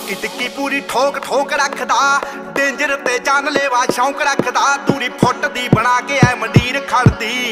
ਟਿੱਕੀ ਟਿੱਕੀ ਪੂਰੀ ਠੋਕ ਠੋਕ ਰੱਖਦਾ ਡੇਂਜਰ ਤੇ ਜਾਨ ਲੈਵਾ ਸ਼ੌਂਕ ਰੱਖਦਾ ਦੂਰੀ ਫੁੱਟ ਦੀ ਬਣਾ ਕੇ ਐ ਮੰਡੀਰ ਖੜਦੀ